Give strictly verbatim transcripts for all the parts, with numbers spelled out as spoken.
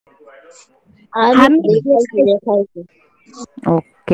હામી દેખાય છે. ઓકે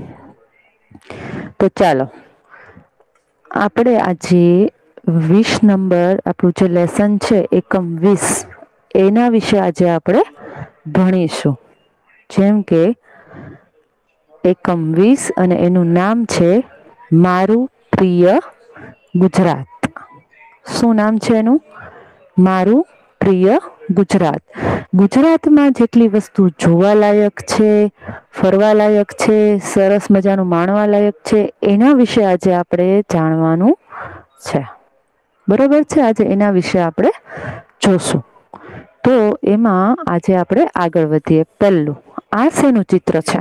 તો ચાલો આપણે આજે વીસ નંબર આપણું જે લેસન છે એકમ વીસ એના વિશે આજે આપણે ભણીશું. જેમ કે એકમ વીસ અને એનું નામ છે મારું પ્રિય ગુજરાત. શું નામ છે એનું? મારું પ્રિય ગુજરાત. ગુજરાતમાં જેટલી વસ્તુ જોવાલાયક છે, ફરવાલાયક છે, સરસ મજાનું માણવા લાયક છે એના વિશે આજે આપણે જાણવાનું છે. બરોબર છે. આજે એના વિશે આપણે જોશું. તો એમાં આજે આપણે આગળ વધીએ. પહેલું આ શેનું ચિત્ર છે?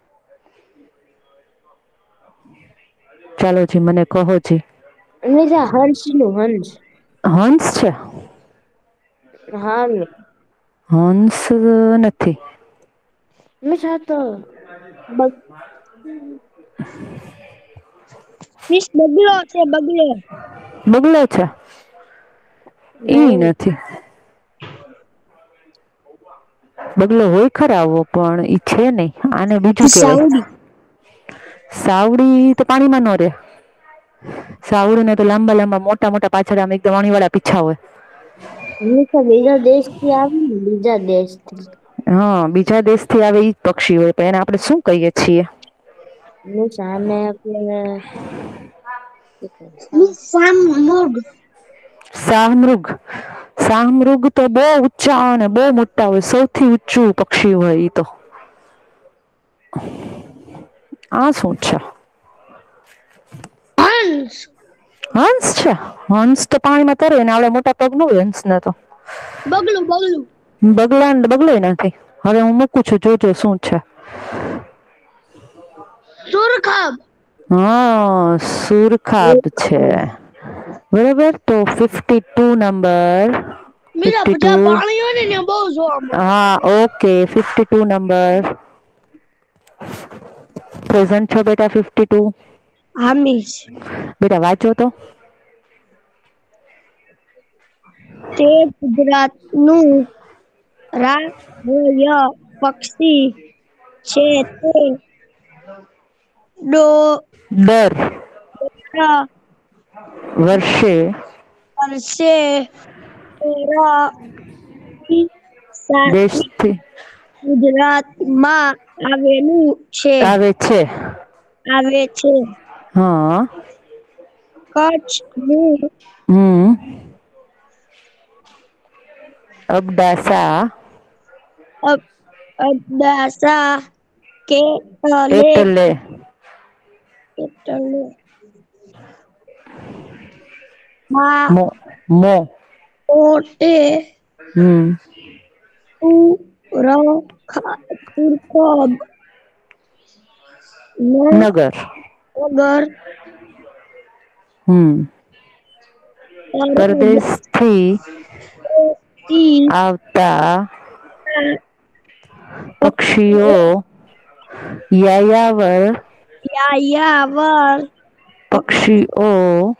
ચાલો જી મને કહો જી. હંસનું હંસ. હંસ છે? હા. હંસ નથી. તો વીસ બગલો છે બગલો. બગલો છે? ઈ નહી નથી. બગલો હોય ખરા આવો પણ ઈ છે નહી. આને બીજું કેવાય. સાવડી સાવડી તો પાણીમાં ન રે. સાવડી ને તો લાંબા લાંબા મોટા મોટા પાછળ આમ એકદમ અણી વાળા પીછા હોય. હંમેશા બીજા દેશથી આવે ને બીજા દેશથી. હા બીજા દેશથી આવે ઈ જ પક્ષી હોય પણ એને આપણે શું કહીએ છીએ? સામે આપણે શાહમૃગ. શાહમૃગ તો બહુ ઊંચા અને બહુ મોટા હોય. સૌથી ઊંચું પક્ષી હોય ઈ તો. આ શું છે? હંસ. હંસ છે? હંસ તો પાણીમાં તરે ને આવડા મોટા પગ ન હોય હંસના તો. બગલું બગલું. બગલા બગલોય નથી. હવે હું મૂકું છું જોજો શું છે. સુરખાબ. હા સુરખાબ છે. બરોબર તો fifty two number Meera fifty two જ્યાં પાણી હોય ને ત્યાં બહુ જોવા મળે. હા okay fifty two number present છો બેટા ફિફ્ટી ટુ? હામીશ. બેટા વાંચો તો. તે ગુજરાતનું રાષ્ટ્રીય પક્ષી છે તે ડો દર વર્ષે વર્ષે દેશથી ગુજરાતમાં આવેલું છે. આવે છે. આવે છે. હા. કચ્છનું હમ. અબડાસા અબ અબડાસા કેટલે એટલે એટલે માં મો મો ઓટે હમ. નગર નગર હમ. પરદેશથી આવતા પક્ષીઓ યાયાવર યાયાવર પક્ષીઓ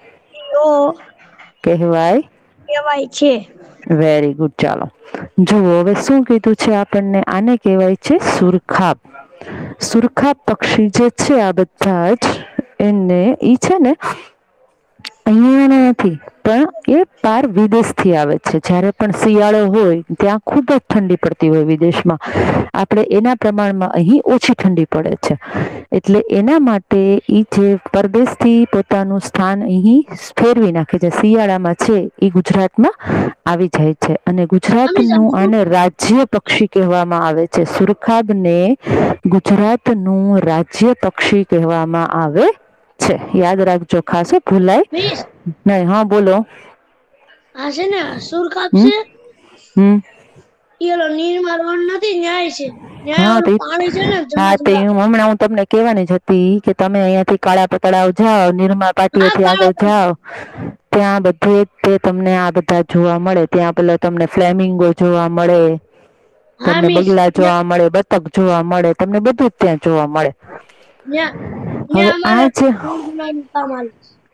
કહેવાય કેવાય છે. વેરી ગુડ ચાલો. જુઓ હવે શું કીધું છે આપણને આને કહેવાય છે સુરખાબ. સુરખા પક્ષી જે છે આ બધા જ એને ઈ છે ને અહિયાં નથી પણ એ પાર વિદેશથી આવે છે. જયારે પણ શિયાળો હોય ત્યાં ખુબ જ ઠંડી પડતી હોય વિદેશમાં. આપણે એના પ્રમાણમાં અહીં ઓછી ઠંડી પડે છે. એટલે એના માટે ઈ જે પરદેશથી પોતાનું સ્થાન અહીં ફેરવી નાખે છે. શિયાળામાં છે એ ગુજરાતમાં આવી જાય છે અને ગુજરાતનું આને રાજ્ય પક્ષી કહેવામાં આવે છે. સુરખાબને ગુજરાતનું રાજ્ય પક્ષી કહેવામાં આવે છે. યાદ રાખજો ખાસ હો ભૂલાય નહી. હા બોલો. આ છે ને સુરખાબ હમ છે હમ. ઈ ઓલો નીરમાં રણ નથી ન્યાય છે. ન્યાય હા ઓલું પાણી છે ને હા જગા તે જગા હમણાં હું તમને કેવાની જ હતી કે તમે અહિયાં થી કાળા તળાવ જાઓ નિરમા આ પાટીએથી આગળ કાળા જાઓ ત્યાં બધે તે તમને આ બધા જોવા મળે. ત્યાં પેલા તમને ફ્લેમિંગો જોવા મળે. હા તમને મિસ બગલા જોવા મળે, બતક જોવા મળે, તમને બધું જ ત્યાં જોવા મળે. ન્યા હવે ન્યા અમારે આ જે દૂધ લેવાનું કામ આવે.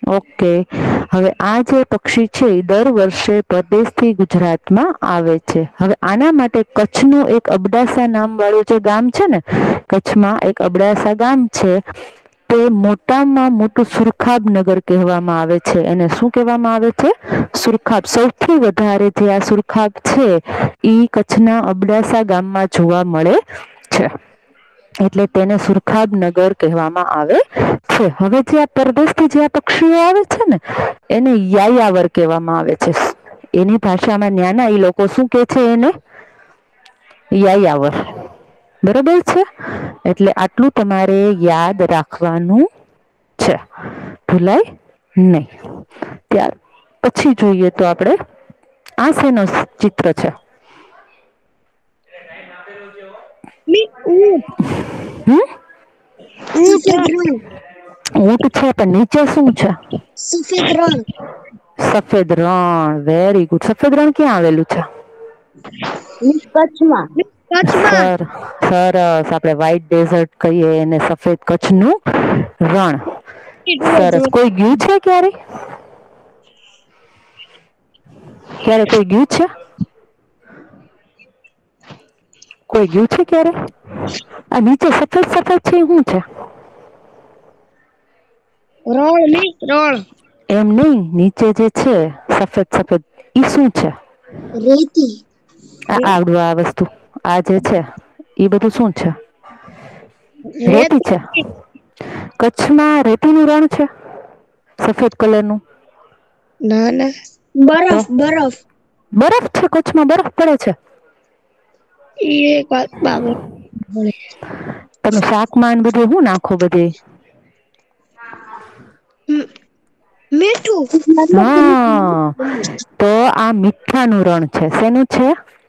ઓકે, હવે આ જે પક્ષી છે એ દર વર્ષે પરદેશથી ગુજરાતમાં આવે છે. હવે આના માટે કચ્છનું એક અબડાસા નામ વાળું જે ગામ છે ને, કચ્છમાં એક અબડાસા ગામ છે, તે મોટામાં મોટું સુરખાબ નગર કહેવામાં આવે છે. એને શું કહેવામાં આવે છે? સુરખાબ. સૌથી વધારે જે આ સુરખાબ છે ઈ કચ્છના અબડાસા ગામમાં જોવા મળે છે. એટલે તેને સુરખાબ નગર કહેવામાં આવે છે. હવે જે આ પરદેશથી જે આ પક્ષીઓ આવે છે ને, એને યાયાવર કહેવામાં આવે છે. એની ભાષામાં ન્યાના એ લોકો શું કે છે? એને યાયાવર. બરોબર છે? એટલે આટલું તમારે યાદ રાખવાનું છે, ભૂલાય નહીં. ત્યાર પછી જોઈએ તો આપણે આ શેનું ચિત્ર છે? હમ ઊંટ છે, પણ નીચે શું છે? સફેદ રણ. સફેદ રણ. Very good. સફેદ રણ ક્યાં આવેલું છે? કચ્છમાં. સર સરસ. આપણે વ્હાઈટ ડેઝર્ટ કહીએ એને સફેદ કચ્છનું રણ. સરસ. કોઈ ગયું છે ક્યારે? ક્યારે કોઈ ગયું છે? કોઈ ગયું છે ક્યારે? આ નીચે સફેદ સફેદ છે એ શું છે? રણ નહીં, રણ. એમ નહીં, નીચે જે છે સફેદ સફેદ ઈ શું છે? રેતી. આ આવડું આ વસ્તુ આ જે છે એ બધું શું છે? રેતી છે. કચ્છમાં રેતીનું રણ છે સફેદ કલરનું? ના ના, તો બરફ બરફ. બરફ છે? કચ્છમાં બરફ પડે છે? એ એક વાત બાબત. તમે શાકમાં બધે શું નાખો બધે? મીઠું. હા, તો આ મીઠાનું રણ છે. શેનું છે?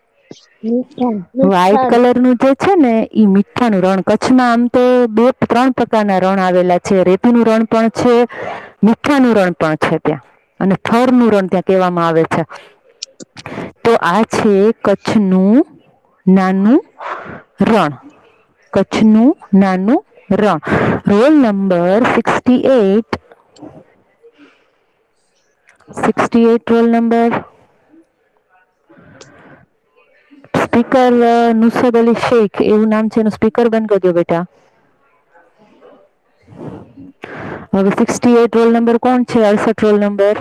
વ્હાઈટ કલર નું જે છે ને ઈ મીઠાનું રણ. કચ્છમાં આમ તો બે ત્રણ પ્રકારના રણ આવેલા છે. રેતીનું રણ પણ છે, મીઠાનું રણ પણ છે ત્યાં, અને થરનું રણ ત્યાં કહેવામાં આવે છે. તો આ છે કચ્છનું નાનું રણ. કચ્છનું નાનું રણ. Roll number sixty eight. Sixty eight roll number. Speaker Nusrat Ali Sheikh એવું નામ છે એનું સ્પીકર બંધ કરજો બેટા. હવે સિક્સટી એટ રોલ નંબર કોણ છે? અડસઠ રોલ નંબર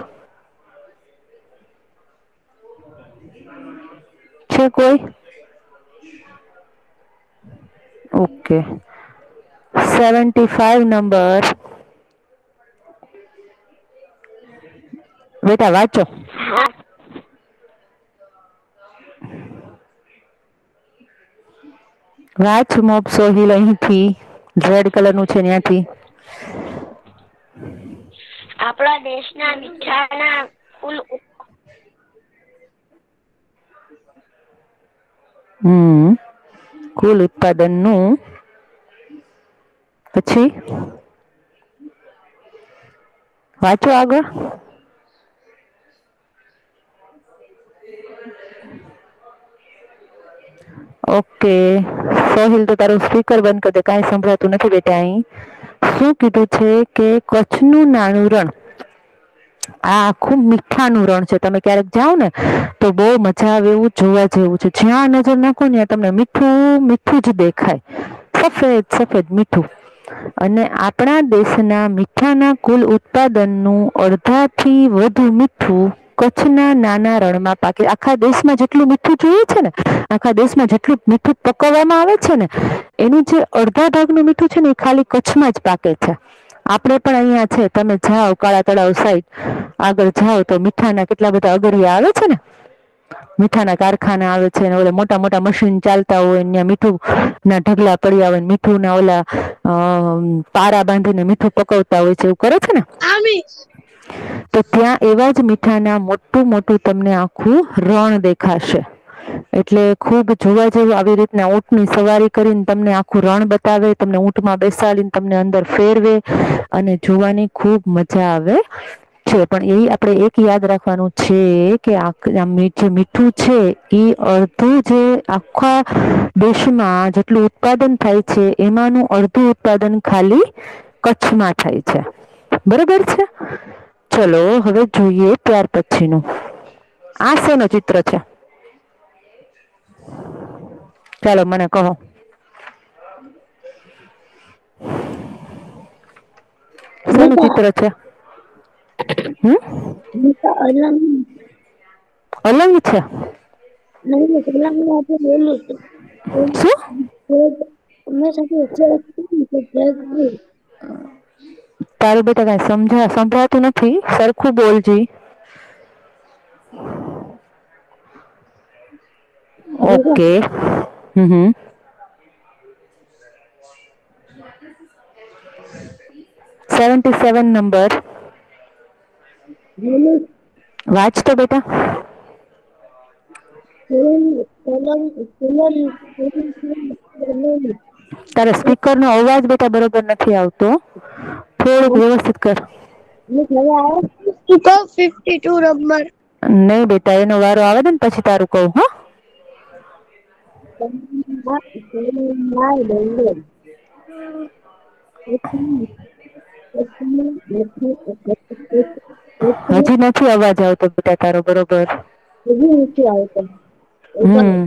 છે કોઈ? ઓકે. Seventy five number. બેટા વાંચો. વાચ મોબ સોહિલ અહીંથી. રેડ કલર નું છે ત્યાંથી. આપણા દેશના મીઠાના કુલ હમ કુલ ઉત્પાદન નું પછી વાંચો આગળ. ઓકે. સોહિલ તો તારું સ્પીકર બંધ કરી દે, કાંઈ સંભળાતું નથી બેટા. અહીં શું કીધું છે કે કચ્છનું નાનું રણ. આ આખું મીઠાનું રણ છે. તમે ક્યારેક જાઓ ને તો બહુ મજા આવે એવું જોવા જેવું છે. જ્યાં નજર નાખો ને તમને મીઠું મીઠું જ દેખાય. સફેદ સફેદ મીઠું. અને આપણા દેશના મીઠાના કુલ ઉત્પાદનનું અડધાથી વધુ મીઠું કચ્છના નાના રણમાં પાકે. આખા દેશમાં જેટલું મીઠું જોઈએ છે ને, આખા દેશમાં જેટલું મીઠું પકવવામાં આવે છે ને, એનું જે અડધા ભાગનું મીઠું છે ને એ ખાલી કચ્છમાં જ પાકે છે. આપણે પણ અહીંયા છે, તમે જાઓ કાળા તળાવ સાઈડ આગળ જાઓ તો મીઠાના કેટલા બધા અગરિયા આવે છે ને, મીઠાના કારખાના આવે છે ને, ઓલા મોટા મોટા મશીન ચાલતા હોય ત્યાં મીઠું ના ઢગલા પડ્યા હોય, મીઠું ના ઓલા પારા બાંધીને મીઠું પકવતા હોય છે, એવું કરે છે ને. તો ત્યાં એવા જ મીઠાના મોટું મોટું તમને આખું રણ દેખાશે. એટલે ખૂબ જોવા જેવું. આવી રીતના ઊંટની સવારી કરીને તમને આખું રણ બતાવે, તમને ઊંટમાં બેસાડીને તમને અંદર ફેરવે અને જોવાની ખૂબ મજા આવે છે. પણ એ આપણે એક યાદ રાખવાનું છે કે જે મીઠું છે એ અડધું જે આખા દેશમાં જેટલું ઉત્પાદન થાય છે એમાંનું અડધું ઉત્પાદન ખાલી કચ્છમાં થાય છે. બરોબર છે? ચલો હવે જોઈએ ત્યાર પછીનું. આ શેનું ચિત્ર છે? ચાલો મને કહો. શેનું બેટા ચિત્ર છે? હમ બેટા અલગ અલંગ છે. નહીં અલગ આપણે બોલું શું? અમે સાથે તારું બેટા કઈ સમજા સંભળાતું નથી સરખું બોલજી. બેટા okay hmm hmm seventy seven number બોલું વાંચ તો બેટા. તારા સ્પીકર નો અવાજ બેટા બરોબર નથી આવતો. થોડુંક વ્યવસ્થિત કર. ફિફ્ટી ટુ નંબર નહી બેટા એનો વારો આવે ને પછી તારું કવ હા. હજી નથી અવાજ આવતો બેટા તારો બરોબર. હજી નથી આવતો. હમ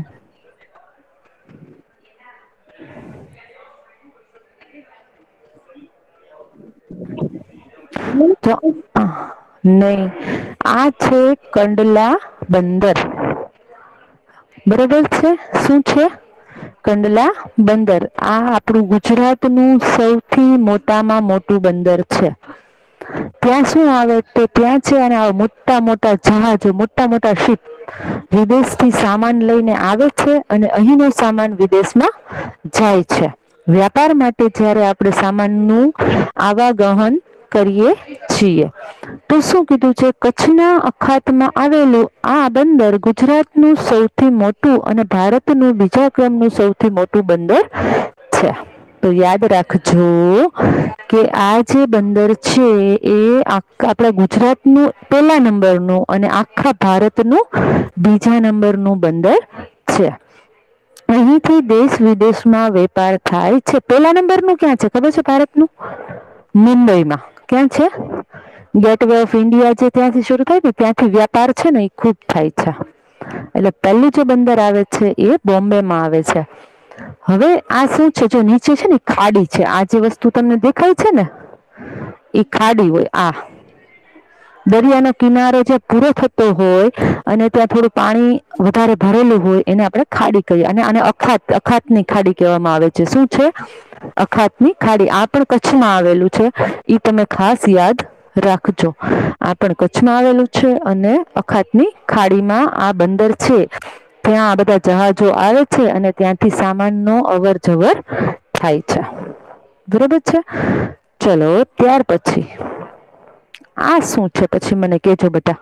તો નહી આ છે કંડલા બંદર. બરોબર છે શું છે? કંડલા બંદર. આ આપણું ગુજરાતનું સૌથી મોટામાં મોટું બંદર છે. ત્યાં શું આવે તો ત્યાં છે અને મોટા મોટા જહાજો મોટા મોટા શીપ વિદેશથી સામાન લઈને આવે છે અને અહીંનો સામાન વિદેશમાં જાય છે. વ્યાપાર માટે જયારે આપણે સામાનનું આવાગહન કરીએ છીએ. તો શું કીધું છે કચ્છના અખાતમાં આવેલું આ બંદર ગુજરાતનું સૌથી મોટું અને ભારતનું બીજા ક્રમનું સૌથી મોટું બંદર છે. તો યાદ રાખજો કે આ જે બંદર છે એ આપણા ગુજરાતનું પેલા નંબરનું અને આખા ભારતનું બીજા નંબરનું બંદર છે. અહીંથી દેશ વિદેશમાં વેપાર થાય છે. પેલા નંબરનું ક્યાં છે ખબર છે ભારતનું? મુંબઈમાં. ક્યાં છે? ગેટ વે ઓફ ઇન્ડિયા જે ત્યાંથી શરૂ થાય ને ત્યાંથી વ્યાપાર છે ને એ ખુબ થાય છે. એટલે પહેલું જે બંદર આવે છે એ બોમ્બે માં આવે છે. હવે આ શું છે જો નીચે છે ને ખાડી છે આ જે વસ્તુ તમને દેખાય છે ને એ ખાડી હોય. આ દરિયાનો કિનારો જે પૂરો થતો હોય અને ત્યાં થોડું પાણી વધારે ભરેલું હોય એને આપણે ખાડી કહીએ અને આને અખાત અખાતની ખાડી કહેવામાં આવે છે. શું છે? અખાતની ખાડી. આ પણ કચ્છમાં આવેલું છે. ઈ તમે ખાસ યાદ રાખજો. આ પણ કચ્છમાં આવેલું છે અને અખાતની ખાડીમાં આ બંદર છે. ત્યાં આ બધા જહાજો આવે છે અને ત્યાંથી સામાનનો અવર જવર થાય છે. બરોબર છે. ચલો ત્યાર પછી આ શું છે પછી મને કેજો બેટા.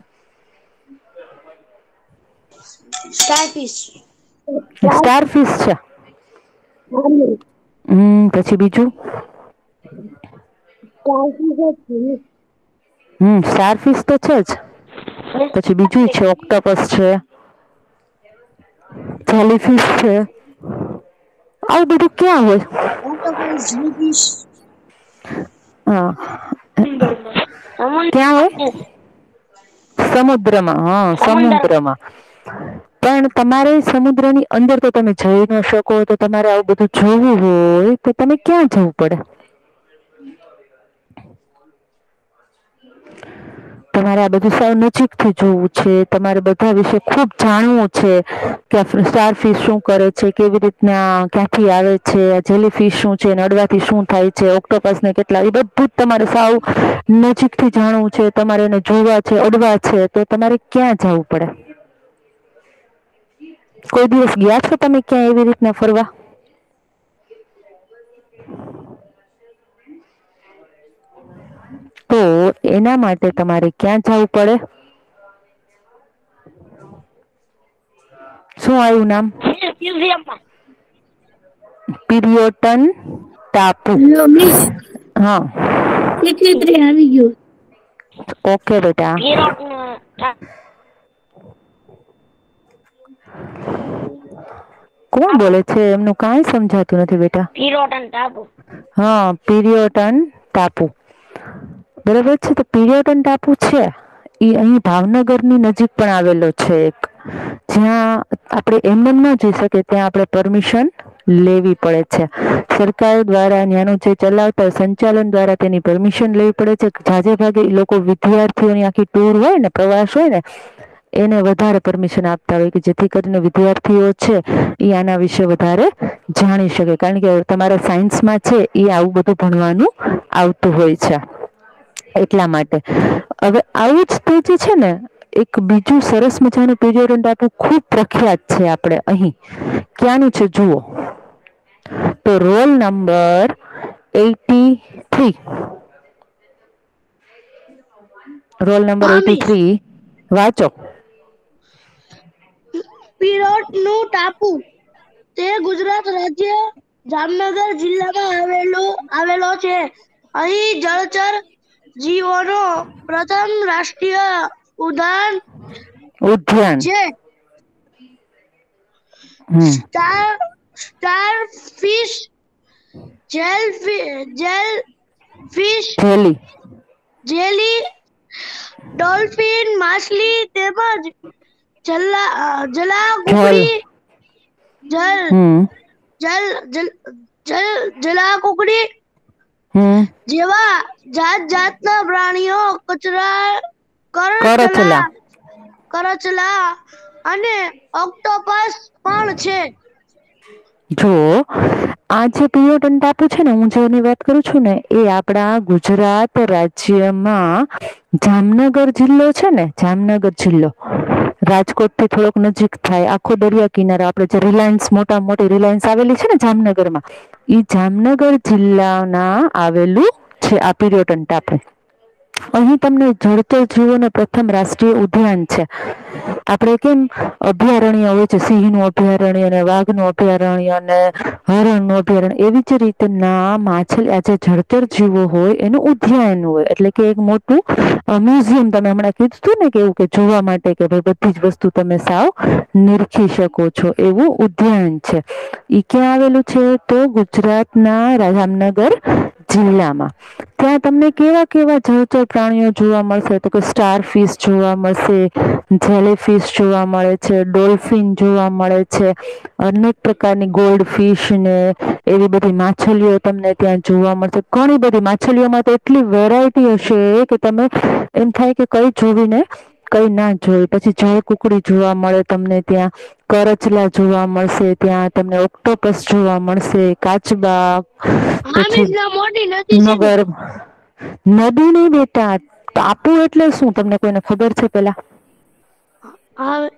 સ્ટારફિશ સ્ટારફિશ છે. હમ પછી બીજું? હમ સ્ટારફિશ તો છે જ. પછી બીજું છે ઓક્ટોપસ છે. જેલીફિશ છે. આવું બધું ક્યાં હોય? ઓક્ટોપસ જેલીફિશ હા ક્યાં હોય? સમુદ્રમાં. હા સમુદ્રમાં. પણ તમારે સમુદ્રની અંદર તો તમે જઈ ન શકો તો તમારે આવું બધું જોવું હોય તો તમે ક્યાં જવું પડે? તમારે આ બધું સાવ નજીકથી જોવું છે. તમારે બધા વિશે ખુબ જાણવું છે. કે સ્ટારફિશ શું કરે છે? કેવી રીતના ક્યાંથી આવે છે? જેલીફિશ શું છે? નડવાથી શું થાય છે? ઓક્ટોપસ ને કેટલા એ બધું જ તમારે સાવ નજીકથી જાણવું છે. તમારે એને જોવા છે, અડવા છે તો તમારે ક્યાં જવું પડે? કોઈ દિવસ ગયા છો તમે ક્યાં એવી રીતના ફરવા? તો એના માટે તમારે ક્યાં જવું પડે? શું આવ્યું નામ? મ્યુઝિયમમાં. પીરિયોટન ટાપુ. હા આવી ગયું. ઓકે બેટા. કોણ બોલે છે? એમનું કાંઈ સમજાતું નથી બેટા. પિરોટન ટાપુ. હા પીરિયોટન ટાપુ. બરોબર છે. તો પિરિયોટન ટાપુ છે એ અહીં ભાવનગરની નજીક પણ આવેલો છે એક, જ્યાં આપણે એમને એમ ના જઈ શકીએ, ત્યાં આપણે પરમિશન લેવી પડે છે. સરકાર દ્વારા ત્યાંનું જે ચલાવતા સંચાલન દ્વારા તેની પરમિશન લેવી પડે છે. જાજે ભાગે એ લોકો વિદ્યાર્થીઓની આખી ટુર હોય ને, પ્રવાસ હોય ને, એને વધારે પરમિશન આપતા હોય કે જેથી કરીને વિદ્યાર્થીઓ છે એ આના વિશે વધારે જાણી શકે. કારણ કે તમારે સાયન્સમાં છે એ આવું બધું ભણવાનું આવતું હોય છે. એટલા માટે હવે આવું જ તે જે છે ને એક બીજું સરસ મજાનું પીરિયડ ટાપુ ખુબ પ્રખ્યાત છે આપણે અહીં. ક્યાંનું છે જુઓ તો roll number eighty three. Roll number હા એટી મિસ. થ્રી વાંચો. પિરોટ નું ટાપુ તે ગુજરાત રાજ્ય જામનગર જિલ્લામાં આવેલો આવેલો છે. અહીં જળચર જીવોનો પ્રથમ રાષ્ટ્રીય ઉદ્યાન ઉદ્યાન છે. Hmm star starfish jelly jellyfish થેલી જેલી, ડોલ્ફિન માછલી તેમજ જલા જલા જલ કુકડી જલ હમ જલ જલ જલ જલા કુકડી હમ જેવા જાત જાતના પ્રાણીઓ કચરા કરચલા કરચલા કરચલા અને ઓક્ટોપસ પણ છે. જો આ જે પિરોટન ટાપુ છે ને, હું જેની વાત કરું છું ને, એ આપડા ગુજરાત રાજ્યમાં જામનગર જિલ્લો છે ને, જામનગર જિલ્લો રાજકોટ થી થોડોક નજીક થાય. આખો દરિયા કિનારો આપડે જે રિલાયન્સ મોટા મોટી રિલાયન્સ આવેલી છે ને જામનગર માં, ઈ જામનગર જિલ્લાના આવેલું છે આ પીર્યટન ટાપુ. અહીં તમને જળચર જીવોનો પ્રથમ રાષ્ટ્રીય ઉદ્યાન છે. આપડે કેમ અભયારણ્ય હોય છે, સિંહ નું અભયારણ્ય અને વાઘ નું અભયારણ્ય અને હરણ નું અભયારણ્ય, એવી જ રીતે ના માછલી આ જે જળચર જીવો હોય એનું ઉદ્યાન હોય. એટલે કે એક મોટું મ્યુઝિયમ, તમે હમણાં કીધું હતું ને કે એવું કે જોવા માટે કે ભાઈ બધી જ વસ્તુ તમે સાવ નિરખી શકો છો, એવું ઉદ્યાન છે. ઈ ક્યાં આવેલું છે તો ગુજરાતના જામનગર જિલ્લામાં. ત્યાં તમને કેવા કેવા જળચર પ્રાણીઓ જોવા મળશે તો કે સ્ટાર ફિશ જોવા મળશે, જેલી ફિશ જોવા મળે છે, ડોલ્ફિન જોવા મળે છે, અનેક પ્રકારની ગોલ્ડ ફિશ ને એવી બધી માછલીઓ તમને ત્યાં જોવા મળશે. ઘણી બધી માછલીઓમાં તો એટલી વેરાયટી હશે કે તમે એમ થાય કે કઈ જોવી ને કઈ ના જોય. પછી જળ કુકડી જોવા મળે તમને ત્યાં, કરચલા જોવા મળશે ત્યાં તમને, ઓક્ટોપસ જોવા મળશે, કાચબા હા પછી મિસ ના મોટી નદી છે ને. મગર નદી નહી બેટા, ટાપુ એટલે શું તમને કોઈને ખબર છે પેલા? હા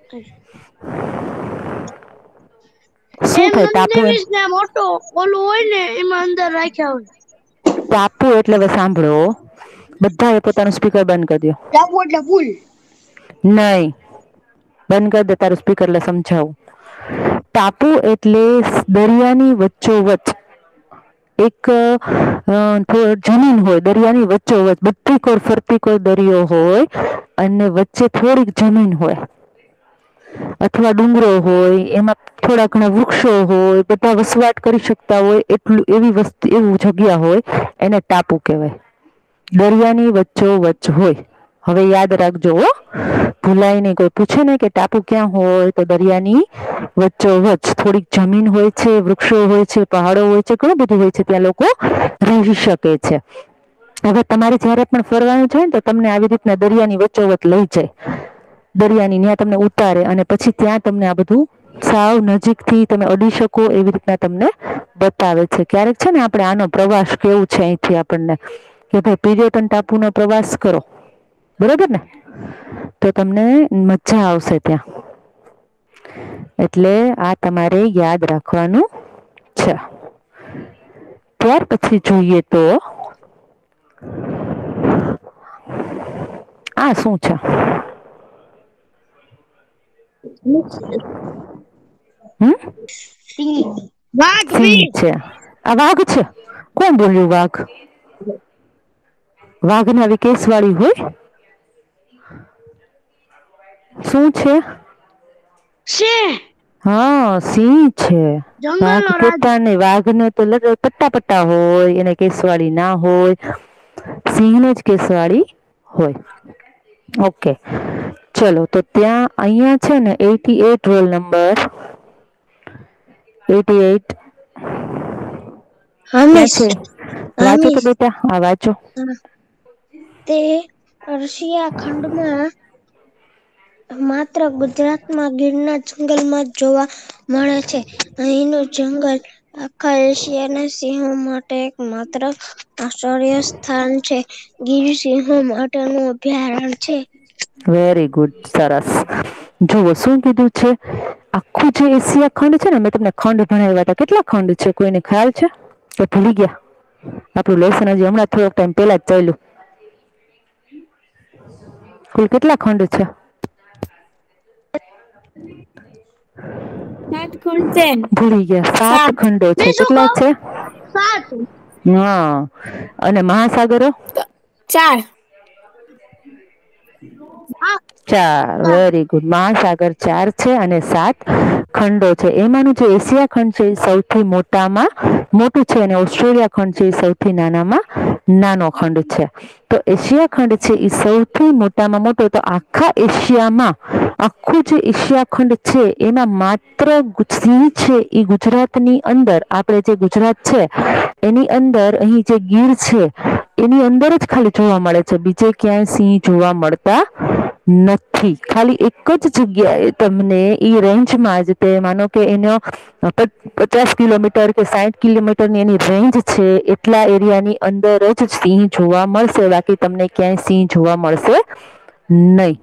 શું એમ થાય ટાપુ નથી એમ? મિસ ને મોટો ઓલું હોય ને એમાં અંદર રાખ્યા હોય. ટાપુ એટલે હવે સાંભળો, બધા એ પોતાનું સ્પીકર બંધ કરી દો. ટાપુ એટલે પુલ. નઈ, બંધ કર દે તારું સ્પીકર એટલે સમજાવું. ટાપુ એટલે દરિયાની વચ્ચો વચ એક જમીન હોય દરિયાની વચ્ચો વચ, બધી કોર ફરતી કોઈ દરિયો હોય અને વચ્ચે થોડીક જમીન હોય અથવા ડુંગરો હોય, એમાં થોડા ઘણા વૃક્ષો હોય, બધા વસવાટ કરી શકતા હોય એટલું એવી વસ્તુ એવું જગ્યા હોય એને ટાપુ કહેવાય. દરિયાની વચ્ચો વચ્ચ હોય. હવે યાદ રાખજો હો, ભૂલાય નઈ. કોઈ પૂછે ને કે ટાપુ ક્યાં હોય તો દરિયાની વચ્ચો વચ્ચ થોડીક જમીન હોય છે, વૃક્ષો હોય છે, પહાડો હોય છે, ઘણું બધું હોય છે, ત્યાં લોકો રહી શકે છે. હવે તમારે જયારે પણ ફરવાનું છે ને તો તમને આવી રીતના દરિયાની વચ્ચોવચ લઈ જાય. દરિયાની ન્યા તમને ઉતારે અને પછી ત્યાં તમને આ બધું સાવ નજીક થી તમે અડી શકો એવી રીતના તમને બતાવે છે. ક્યારેક છે ને આપણે આનો પ્રવાસ કેવું છે અહીંથી આપણને કે ભાઈ પીર્યટન ટાપુ નો પ્રવાસ કરો, બરોબર ને, તો તમને મજા આવશે ત્યાં. એટલે આ તમારે યાદ રાખવાનું છે. ત્યાર પછી જોઈએ તો આ શું છે? હમ સિંહ. વાઘ સિંહ મિસ. છે. આ વાઘ છે? કોણ બોલ્યું વાઘ? વાઘને આવી કેસ વાળી હોય? શું છે? સિંહ. હા સિંહ છે. જંગલ વાઘ નો રાજા. કેતા નઈ, વાઘ ને તો પટ્ટા પટ્ટા હોય, એને કેસવાળી ના હોય. સિંહને જ કેસવાળી હોય. ઓકે, ચલો તો ત્યાં અહીંયા છે ને eighty eight roll number eighty eight ક્યાં હમીશ છે? વાંચો તો હમીશ બેટા, હા વાંચો. તે રશિયા ખંડમાં માત્ર ગુજરાતમાં ગીરના જંગલમાં જ જોવા મળે છે. અહીંનું જંગલ આખા એશિયાના સિંહો માટે એક માત્ર આશ્ચર્ય સ્થાન છે. ગીર સિંહો માટેનું અભયારણ્ય છે. વેરી ગુડ, સરસ. જુઓ શું કીધું છે? આખું જે એશિયા ખંડ છે ને, મેં તમને ખંડ ભણાવ્યા હતા. કેટલા ખંડ છે કોઈને ખ્યાલ છે કે ભૂલી ગયા? આપણું લેસન હજી હમણાં થોડોક ટાઈમ પહેલા જ ચાલ્યું. કુલ કેટલા ખંડ છે? સાત ખંડ છે. ભૂલી ગયા, સાત ખંડો છે. મેં શું કેટલા કહું છે? સાત હા, અને મહાસાગરો? ચાર. હા ચાર, સાત વેરી ગુડ. મહાસાગર ચાર છે અને સાત ખંડો છે. એમાંનું જે એશિયા ખંડ છે એ સૌથી મોટામાં મોટું છે અને ઓસ્ટ્રેલિયા ખંડ છે એ સૌથી નાનામાં નાનો ખંડ છે. તો એશિયા ખંડ છે એ સૌથી મોટામાં મોટો. તો આખા એશિયામાં આખું જે એશિયા ખંડ છે એમાં માત્ર સિંહ છે એ ગુજરાતની અંદર, આપણે જે ગુજરાત છે એની અંદર અહીં જે ગીર છે એની અંદર જ ખાલી જોવા મળે છે. બીજે ક્યાંય સિંહ જોવા મળતા નથી. ખાલી એક જ જગ્યાએ તમને ઈ રેન્જમાં જ, તે માનો કે એનો પચાસ કિલોમીટર કે સાઠ કિલોમીટરની એની રેન્જ છે, એટલા એરિયાની અંદર જ સિંહ જોવા મળશે. બાકી તમને ક્યાંય સિંહ જોવા મળશે નહીં.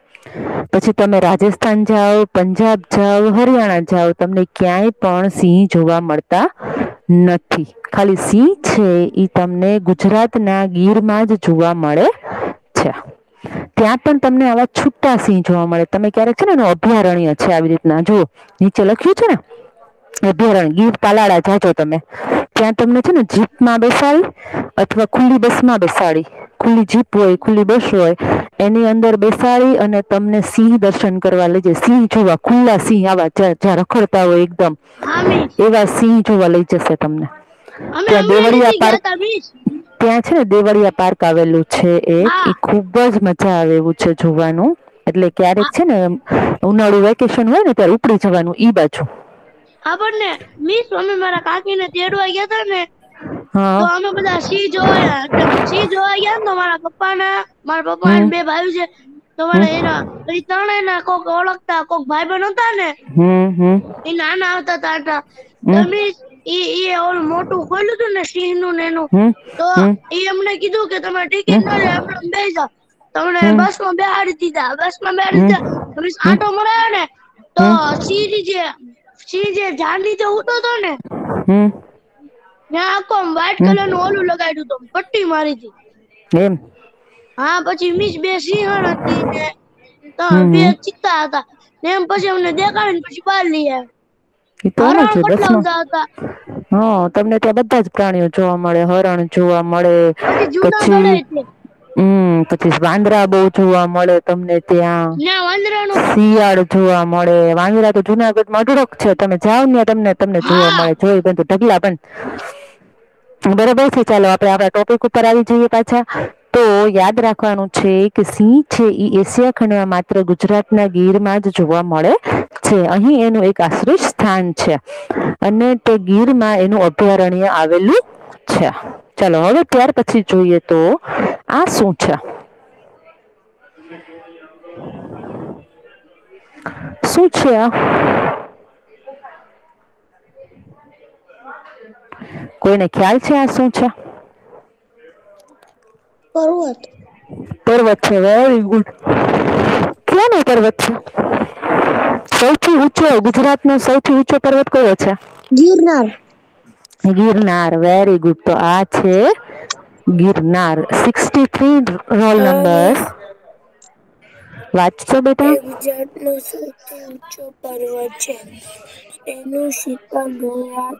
પછી તમે રાજસ્થાન જાઓ, પંજાબ જાઓ, હરિયાણા જાઓ, તમને ક્યાંય પણ સિંહ જોવા મળતા નથી. ખાલી સિંહ છે ઈ તમને ગુજરાતના ગીરમાં જ જોવા મળે છે. ત્યાં પણ તમને આવા છૂટા સિંહ જોવા મળે. તમે ક્યારેક છે ને એનું અભયારણ્ય છે આવી રીતના જુઓ, નીચે લખ્યું છે ને અભયારણ્ય, ગીર તાલાળા જાજો તમે, ત્યાં તમને છે ને જીપમાં બેસાડી અથવા ખુલ્લી બસમાં બેસાડી, ખુલ્લી જીપ હોય, ખુલ્લી બસ હોય, એની અંદર બેસાડી અને તમને સિંહ દર્શન કરવા લઈ જાય. સિંહ જોવા, ખુલ્લા સિંહ આવા જ્યાં રખડતા હોય એકદમ હા મિસ, એવા સિંહ જોવા લઈ જશે તમને. અમે ત્યાં હમણાં દેવળિયા નથી પાર્ક, ગયા તા મિસ. ત્યાં છે ને દેવળિયા પાર્ક આવેલું છે એક, હા ઈ ખુબ જ મજા આવે એવું છે જોવાનું. એટલે ક્યારેક હા છે ને ઉનાળુ વેકેશન હોય ને ત્યારે ઉપડી જવાનું ઈ બાજુ. હા પણ ને મિસ, અમે મારા કાકીને તેડવા ગયા તા ને તો હા. અમે બધા સિંહ જોયા. એટલે સિંહ જોવા ગયા ને તો મારા પપ્પાના મારા પપ્પા હમ બે ભાઈ છે તો હમ મને એના એ ત્રણેયના કોક ઓળખતા કોક ભાઈબંધ હતા ને હમ હમ એ નાના હતા તા હમ તમે ઈ ઈ ઓલું મોટું ખોલ્યું હતું ને સિંહનું ને એનું, હમ તો હમ ઈ અમને કીધું કે તમે ટિકિટ હમ ન લો, એમને એમ બેહી જાઓ. તમને હમ બસમાં બેહાડી દીધા. બસમાં બેહાડી હમ દીધા પછી હમ આંટો મરાયો ને તો હમ સિંહ જે સિંહ જે ઝાડ નીચે હુતો તો ને હમ ત્યાં આખો આમ વ્હાઈટ હમ કલરનું ઓલું લગાડ્યું તું, પટ્ટી મારી હતી. એમ. હા, પછી મીસ બે સિંહણ હતી ને તો હમ બે હમ ચિત્તા હતા ને એમ પછી અમને દેખાડીને પછી બહાર લઈ આવ્યા. એ તો આમ જ હરણ હોય કેટલા બસમાં. બધા હતા. હા, તમને ત્યાં બધા જ પ્રાણીઓ જોવા મળે. હરણ જોવા મળે, જુનાગઢ પછી એટલે હમ પછી વાંદરા બહુ જોવા મળે તમને ત્યાં. ના વાંદરાનું શિયાળ જોવા મળે. વાંદરા તો જુનાગઢમાં અઢળક છે. તમે જાઓ ને તમને તમને જોવા હા મળે. જોઈ બધું ઢગલા બંધ. બરોબર છે, ચાલો આપણે આપણા ટોપિક ઉપર આવી જઈએ પાછા. તો યાદ રાખવાનું છે કે સિંહ છે ઈ એશિયા ખંડમાં માત્ર ગુજરાતના ગીરમાં જ જોવા મળે છે. અહીં એનું એક આશ્રય સ્થાન છે અને તે ગીરમાં એનું અભયારણ્ય આવેલું છે. ચાલો હવે ત્યાર પછી જોઈએ તો આ શું છે? શું છે આ? કોઈને ખ્યાલ છે આ શું છે? પર્વત. પર્વત છે, વેરી ગુડ. ક્યાંનો પર્વત છે? સૌથી ઊંચો ગુજરાતનો સૌથી ઊંચો પર્વત કયો છે? ગિરનાર. Girnar, very good. તો આ છે Girnar. Sixty three roll number. વાંચશો એ બેટા? ગુજરાતનો સૌથી ઊંચો પર્વત છે. એનું શિખર ગોરા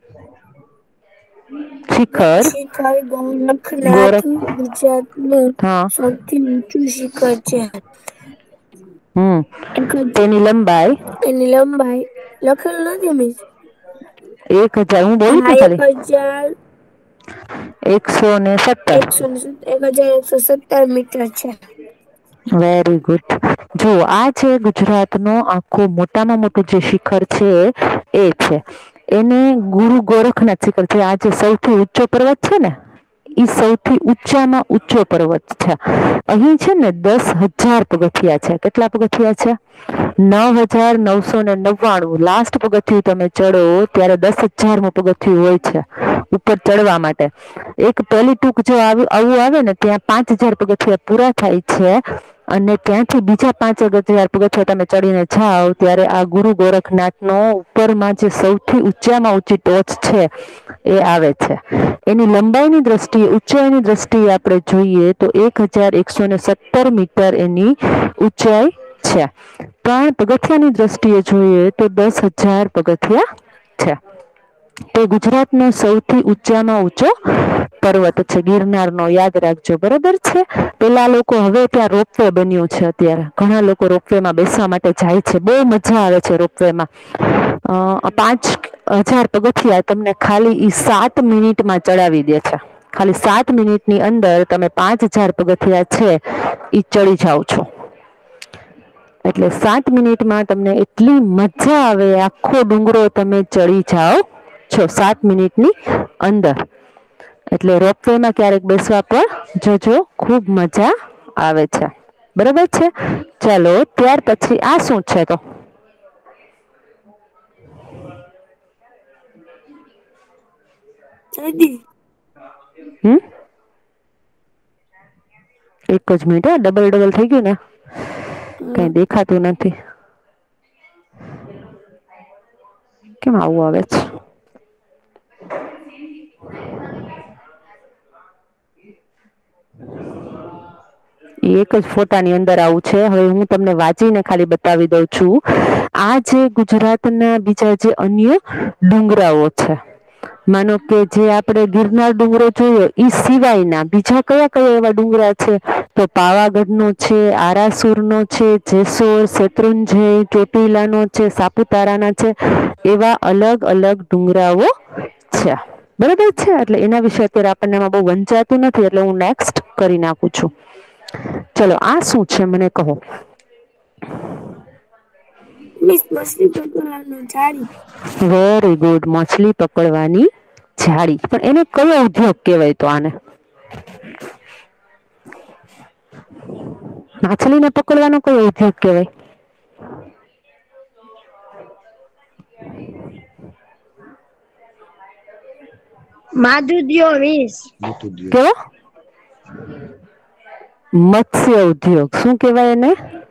શિખર શિખર ગોરખનાથ ગોરખ ગુજરાતનું હા સૌથી ઊંચું શિખર છે. હમ એક તેની લંબાઈ એની લંબાઈ લખેલ નથી મિસ. એક હજાર હું બોલું હા છું એક ખાલી. હજાર એકસો ને સત્તર. એકસો ને એક હજાર એકસો સત્તર મીટર છે. Very good. જો આ છે ગુજરાતનો આખો મોટામાં મોટું જે શિખર છે એ છે. એને ગુરુ ગોરખનાથ શિખર છે. આ જે સૌથી ઊંચો પર્વત છે ને એ સૌથી ઊંચામાં ઊંચો પર્વત છે. અહીં છે ને દસ હજાર પગથિયા છે. કેટલા પગથિયા છે? નવ હજાર નવસો ને નવ્વાણું. લાસ્ટ પગથિયું તમે ચડો ત્યારે દસ હજારમું પગથિયું હોય છે ઉપર ચડવા માટે. એક પહેલી ટૂંક જો આવું આવે ને ત્યાં પાંચ હજાર પગથિયા પૂરા થાય છે. અને ત્યાંથી બીજા પાંચ હજાર પગથિયા તમે ચડીને જાઓ ત્યારે આ ગુરુ ગોરખનાથનો ઉપરમાં જે સૌથી ઊંચામાં ઊંચી ટોચ છે એ આવે છે. એની લંબાઈની દ્રષ્ટિએ, ઊંચાઈની દ્રષ્ટિએ આપણે જોઈએ તો એક હજાર એકસો ને સત્તર મીટર એની ઊંચાઈ છે. પણ પગથિયાની દ્રષ્ટિએ જોઈએ તો દસ હજાર પગથિયા છે. તે ગુજરાતનો સૌથી ઊંચામાં ઊંચો પર્વત છે ગિરનારનો. યાદ રાખજો, બરોબર છે. પેલા લોકો, હવે ત્યાં રોપવે બન્યું છે. અત્યારે ઘણા લોકો રોપવેમાં બેસવા માટે જાય છે. બહુ મજા આવે છે રોપવેમાં. પાંચ હજાર પગથિયા તમને ખાલી ઈ સાત મિનિટમાં ચડાવી દે છે. ખાલી સાત મિનિટની અંદર તમે પાંચ હજાર પગથિયા છે ઈ ચડી જાઓ છો. એટલે સાત મિનિટમાં તમને એટલી મજા આવે, આખો ડુંગરો તમે ચડી જાઓ છો સાત મિનિટની અંદર. એટલે રોપવેમાં ક્યારેક બેસવા પણ જજો, ખૂબ મજા આવે છે. બરોબર છે. ચાલો, ત્યાર પછી આ શું છે તો? હમ એક જ મિનિટ. ડબલ ડબલ થઈ ગયું ને, કઈ દેખાતું નથી. કેમ આવું આવે છે? એક જ ફોટાની અંદર આવું છે. હવે હું તમને વાંચીને ખાલી બતાવી દઉં છું. આ જે ગુજરાતના બીજા જે અન્ય ડુંગરાઓ છે, માનો કે જે આપણે ગિરનાર ડુંગરો જોયો ઈ સિવાયના બીજા કયા કયા એવા ડુંગરા છે? તો પાવાગઢનો છે, આરાસુરનો છે, જેસોર, શેત્રુંજય, ચોટીલાનો છે, સાપુતારાના છે. એવા અલગ અલગ ડુંગરાઓ છે. બરોબર છે. એટલે એના વિશે અત્યારે આપણને એમાં બહુ વંચાતું નથી, એટલે હું નેક્સ્ટ કરી નાખું છું. ચલો, આ શું છે મને કહો? મિસ મછલી પકડવાનું જાળી. Very good. માછલી પકડવાની જાળી. પણ એને કયો ઉદ્યોગ કહેવાય તો? આને માછલીને પકડવાનો કયો ઉદ્યોગ કહેવાય? માધુદ્યો વીસ. કેવો? મત્સ્ય ઉદ્યોગ. શું કેવાય એને?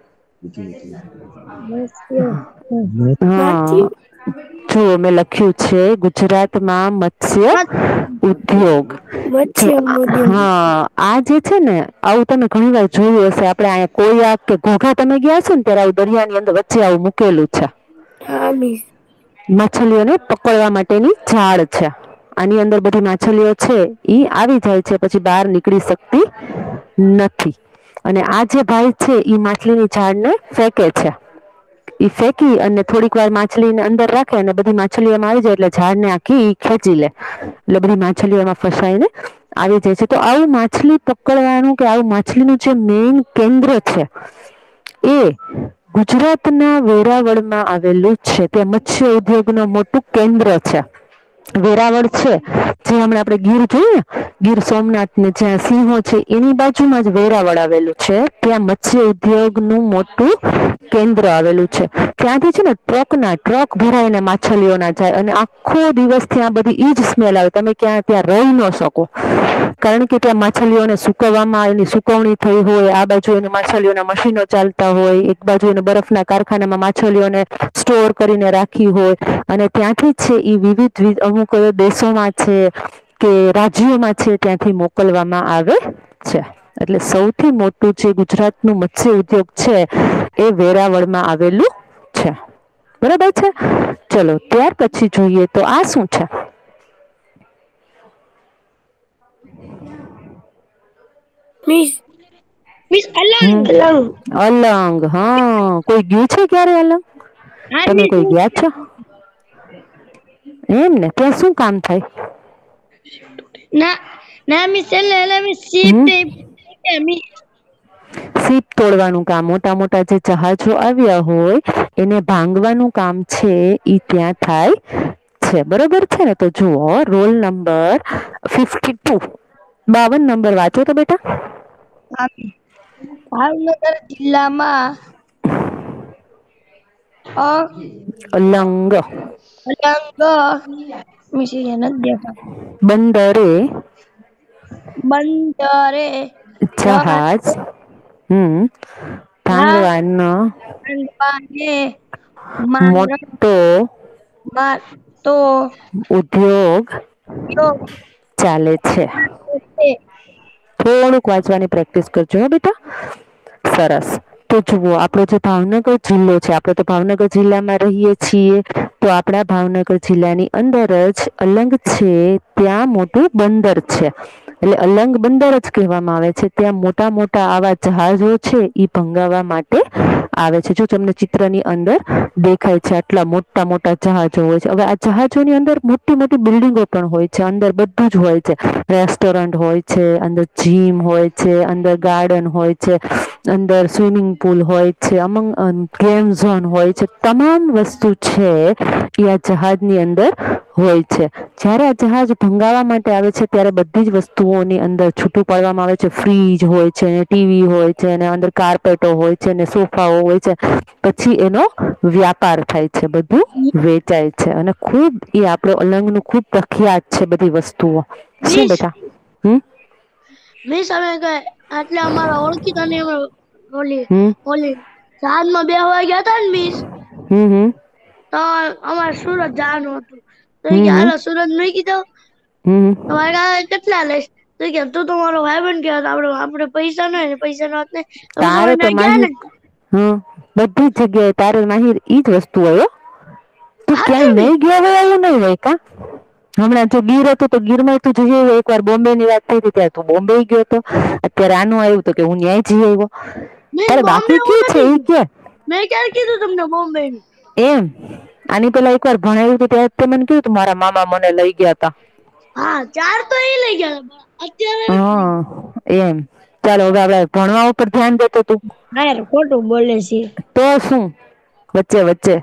હા, માછી જો મેં લખ્યું છે ગુજરાતમાં મત્સ્ય ઉદ્યોગ. જો મત્સ્ય ઉદ્યોગ. હા, આ જે છે ને, આવું તમે ઘણી વાર જોયું હશે. આપણે અહીંયા કોઈયા કે ઘોઘા તમે ગયા હશો ને ત્યારે આવું દરિયાની અંદર વચ્ચે આવું મૂકેલું છે. હા મિસ. માછલીઓને પકડવા માટેની જાળ છે. આની અંદર બધી માછલીઓ છે ઈ આવી જાય છે, પછી બહાર નીકળી શકતી નથી. અને આ જે ભાઈ છે ઈ માછલીની જાળને ફેંકે છે. ઈ ફેંકી અને થોડીક વાર માછલીને અંદર રાખે અને બધી માછલીઓમાં આવી જાય એટલે ઝાડને આખી ખેંચી લે. એટલે બધી માછલીઓમાં ફસાઈને આવી જાય છે. તો આવું માછલી પકડવાનું કે આવું માછલીનું જે મેઇન કેન્દ્ર છે એ ગુજરાતના વેરાવળમાં આવેલું છે. તે મત્સ્ય ઉદ્યોગનું મોટું કેન્દ્ર છે. વેરાવળ છે, જે હમણાં આપણે ગીર જોયું ને, ગીર સોમનાથ ને જ્યાં સિંહો છે એની બાજુમાં જ વેરાવળ આવેલું છે. ત્યાં મત્સ્ય ઉદ્યોગનું મોટું કેન્દ્ર આવેલું છે. ત્યાંથી છે ને ટ્રકના ટ્રક ભરાઈને માછલીઓના જાય અને આખો દિવસ ત્યાં બધી ઈ જ સ્મેલ આવે. તમે ક્યાં ત્યાં રહી ન શકો, કારણ કે ત્યાં માછલીઓને સુકવવામાં, એની સુકવણી થઈ હોય, આ બાજુ એની માછલીઓના મશીનો ચાલતા હોય, એક બાજુ એને બરફના કારખાનામાં માછલીઓને સ્ટોર કરીને રાખી હોય, અને ત્યાંથી છે એ વિવિધ અમુક દેશોમાં છે કે રાજ્યોમાં છે ત્યાંથી મોકલવામાં આવે છે. એટલે સૌથી મોટું જે ગુજરાતનું મત્સ્ય ઉદ્યોગ છે એ વેરાવળમાં આવેલું છે. બરાબર છે. ચલો, ત્યાર પછી જોઈએ તો આ શું છે? Miss miss Alang. Hmm Alang. હા, કોઈ ગયું છે ક્યારે અલંગ? હા તમે મિસ. કોઈ ગયા છો? એમ ને, ત્યાં શું કામ થાય? ના ના મિસ એટલે એટલે miss hmm shift miss ship તોડવાનું કામ, મોટા મોટા જે જહાજો આવ્યા હોય એને ભાંગવાનું કામ છે ઈ ત્યાં થાય છે. બરોબર છે ને? તો જુઓ રોલ નંબર ફિફ્ટી ટુ, બાવન નંબર વાંચો તો બેટા. ભાવનગર જિલ્લામાં અ અલંગ અલંગ મિશીને નથી દેખાતું. બંદરે બંદરે જહાજ હમ ભાંગવાનો ભાંગવાને મોટો માં તો ઉદ્યોગ ઉપયોગ ચાલે છે. છે. થોડુંક વાંચવાની પ્રેક્ટિસ કરજો હો બેટા. સરસ. તો જુઓ આપણો જે ભાવનગર જિલ્લો છે, આપણે તો ભાવનગર જિલ્લામાં રહીએ છીએ, તો આપણા ભાવનગર જિલ્લાની અંદર જ અલંગ છે ત્યાં મોટું બંદર છે. એટલે અલંગ બંદર જ કહેવામાં આવે છે. ત્યાં મોટા મોટા આવા જહાજો છે ઈ ભંગાવવા માટે આવે છે. જો તમને ચિત્રની અંદર દેખાય છે આટલા મોટા મોટા જહાજો હોય છે. હવે આ જહાજોની અંદર મોટી મોટી બિલ્ડિંગો પણ હોય છે. અંદર બધું જ હોય છે. રેસ્ટોરન્ટ હોય છે, અંદર જીમ હોય છે, અંદર ગાર્ડન હોય છે, અંદર સ્વિમિંગ પુલ હોય છે, અમંગ ગેમ ઝોન હોય છે. તમામ વસ્તુ છે એ આ જહાજની અંદર હોય છે. જ્યારે આ જહાજ ભંગાવા માટે આવે છે ત્યારે બધી જ વસ્તુઓની અંદર છૂટું પાડવામાં આવે છે. ફ્રીજ હોય છે, ટીવી હોય છે, અને અંદર કાર્પેટો હોય છે, ને સોફાઓ હોય છે. પછી એનો વ્યાપાર થાય છે, બધું વેચાય છે. અને ખૂબ એ આપણો અલંગનું ખૂબ પ્રખ્યાત છે બધી વસ્તુઓ. શું મિસ બેટા? હમ મિસ અમે ગયા એટલે અમારા ઓળખીતાની અમે ઓલી હમ ઓલી જહાજમાં બેહવા ગયા હતા ને મિસ, હમ હમ તો અમારે સુરત જવાનું હતું. તો એ કે હમ હાલો સુરત મૂકી દઉં. હમ તમારે કાંઈ કેટલા લઈશ? તો કે તું તો મારો ભાઈબંધ કહેવાતો. આપણે આપણે પૈસા ન હોય ને પૈસા ન હોત ને તમે તારે તમારે તો ત્યાં ગયા માહિર ને. હમ બધી જ જગ્યાએ તારે માહિર ઈ જ વસ્તુ હોય. તું હાચું ક્યાંય મિસ નહીં ગયો હોય એવું નહીં હોય કા? હમણાં જો ગીર હતું તો ગીરમાં તું જઈ આવ્યો. એકવાર બોમ્બે ની વાત થઈ હતી ત્યારે તું બોમ્બે ગયો હતો. અત્યારે આનું આવ્યું તો કે હું ન્યાય જઈ આવ્યો. મિસ તારે બોમ્બે બાકી હું ક્યું છે નથી એ ગયો. કે? મેં ક્યારે કીધું તમને બોમ્બે નું? એમ આની પેલા એકવાર ભણાવ્યું હતું ત્યારે તે મને કીધું તું મારા મામા મને લઈ ગયા હતા. હા ચાર તો એ લઈ ગયા હતા. અત્યારે નથી લઈ હા એમ. ચાલો હવે આપણે ભણવા ઉપર ધ્યાન દે તો તું. ગયા. યાર ખોટું બોલે છે. તો શું વચ્ચે વચ્ચે.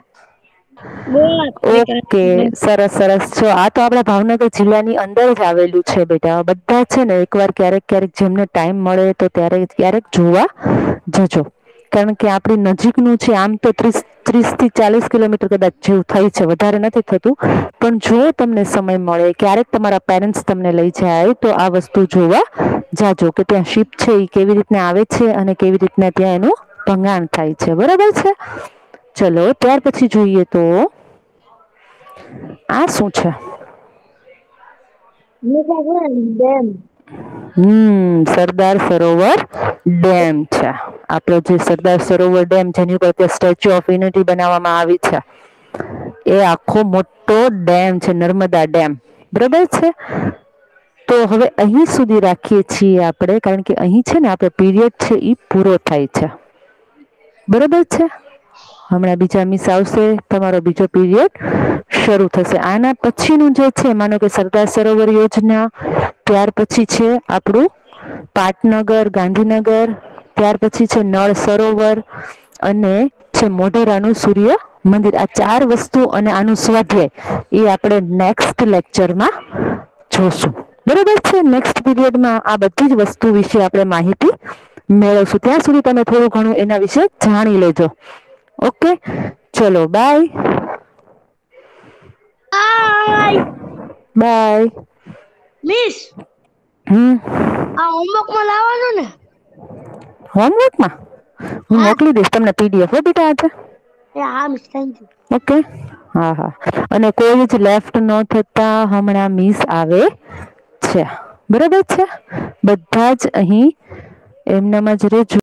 બોલ ઓકે સરસ સરસ. જો આ તો આપણા ભાવનગર જિલ્લાની અંદર જ આવેલું છે બેટા. બધા છે ને એકવાર ક્યારેક ક્યારેક જેમને ટાઈમ મળે તો ત્યારે ક્યારેક જોવા જજો. કારણ કે આપણી નજીકનું છે. આમ તો ત્રીસ ત્રીસ થી ચાલીસ કિલોમીટર કદાચ જેવું થઈ છે, વધારે નથી થતું. પણ જો તમને સમય મળે, ક્યારેક તમારા પેરેન્ટ્સ તમને લઈ જાય તો આ વસ્તુ જોવા જાજો કે ત્યાં શિપ છે એ કેવી રીતના આવે છે અને કેવી રીતના ત્યાં એનું ભંગાણ થાય છે. બરાબર છે? ચલો ત્યાર પછી જોઈએ તો આ શું છે? ડેમ. હમ સરદાર સરોવર ડેમ છે. આપણો જે સરદાર સરોવર ડેમ જેની ઉપર સ્ટેચ્યુ ઓફ યુનિટી બનાવવામાં આવી છે, એ આખો મોટો ડેમ છે. નર્મદા ડેમ. બરોબર છે? તો હવે અહીં સુધી રાખીએ છીએ આપણે, કારણ કે અહીં છે ને આપણે પીરિયડ છે એ પૂરો થાય છે. બરોબર છે? હમણાં બીજા મિસ આવશે, તમારો બીજો પીરિયડ શરૂ થશે. આના પછીનું જે છે, માનો કે સરદાર સરોવર યોજના, ત્યાર પછી છે આપણું પાટનગર ગાંધીનગર, ત્યાર પછી છે નળ સરોવર, અને છે મોઢેરાનું સૂર્ય મંદિર. આ ચાર વસ્તુ અને આનું સ્વાધ્યાય એ આપણે નેક્સ્ટ લેક્ચરમાં જોશું. બરોબર છે? નેક્સ્ટ પીરિયડમાં આ બધી જ વસ્તુ વિશે આપણે માહિતી મેળવશું. ત્યાં સુધી તમે થોડું ઘણું એના વિશે જાણી લેજો. ઓકે ચલો bye. Hi bye. Miss hmm આ હોમવર્કમાં લાવવાનું ને? હોમવર્કમાં હું હા મોકલી દઈશ તમને પીડીએફ. હો બેટા આજે. એ હા મિસ થેન્ક યુ. ઓકે હા હા. અને કોઈ જ લેફ્ટ ન થતા હમણાં મિસ આવે છે. બરોબર છે? બધા જ અહીં એમનામાં જ રહેજો.